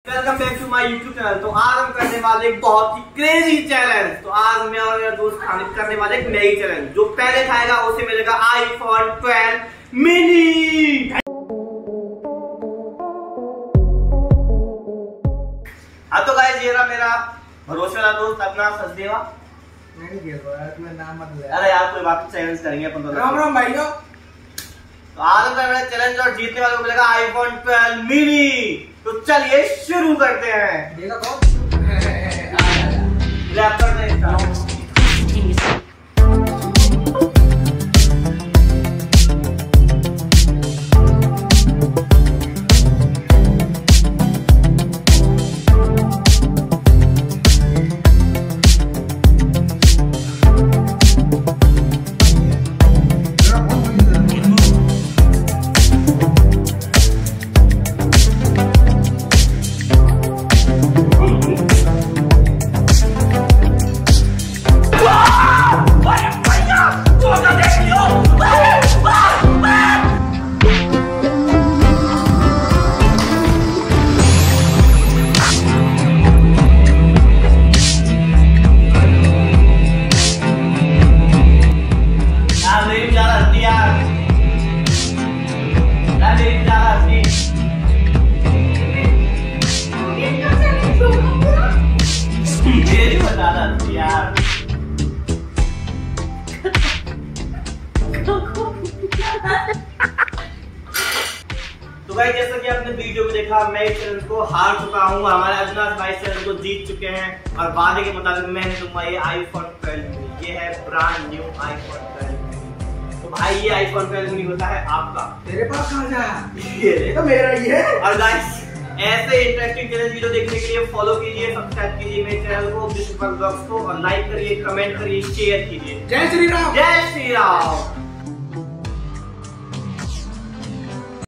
Welcome back to my YouTube channel. तो आज हम करने वाले एक बहुत ही क्रेजी चैलेंज। तो आज मैं और मेरा दोस्त करने वाले एक नई चैलेंज। जो पहले खाएगा उसे मिलेगा आईफोन 12 मिनी। हाँ तो गाइस ये रहा मेरा भरोसे वाला दोस्त अपना सचदेवा। मैं नाम मत ले। अरे यार कोई बात चैलेंज करेंगे अपन तो। राम राम भाइयों। तो आज हम कर रहे हैं चैलेंज और जीतने वाले को मिलेगा आईफोन 12 मिनी। तो चलिए शुरू करते हैं। देखा कौन? रैप करते हैं स्टार्ट। तो भाई जैसा कि आपने वीडियो में देखा, मैं इस चैलेंज को हार चुका हूँ। हमारे अविनाश भाई चैलेंज को जीत चुके हैं और वादे के मुताबिक मैंने दूंगा ये आईफोन 12 ये है ब्रांड न्यू आईफोन 12। तो भाई ये आईफोन 12 होता है आपका। तेरे पास कहाँ जा? ये तो मेरा ही है। और गाइस ऐसे इंटरेस्टिंग चैलेंज वीडियो देखने के लिए फॉलो कीजिए, सब्सक्राइब कीजिए मेरे चैनल को, ब्लॉग्स को, और लाइक करिए, कमेंट करिए, शेयर कीजिए। जय श्री राम। जय श्री राम।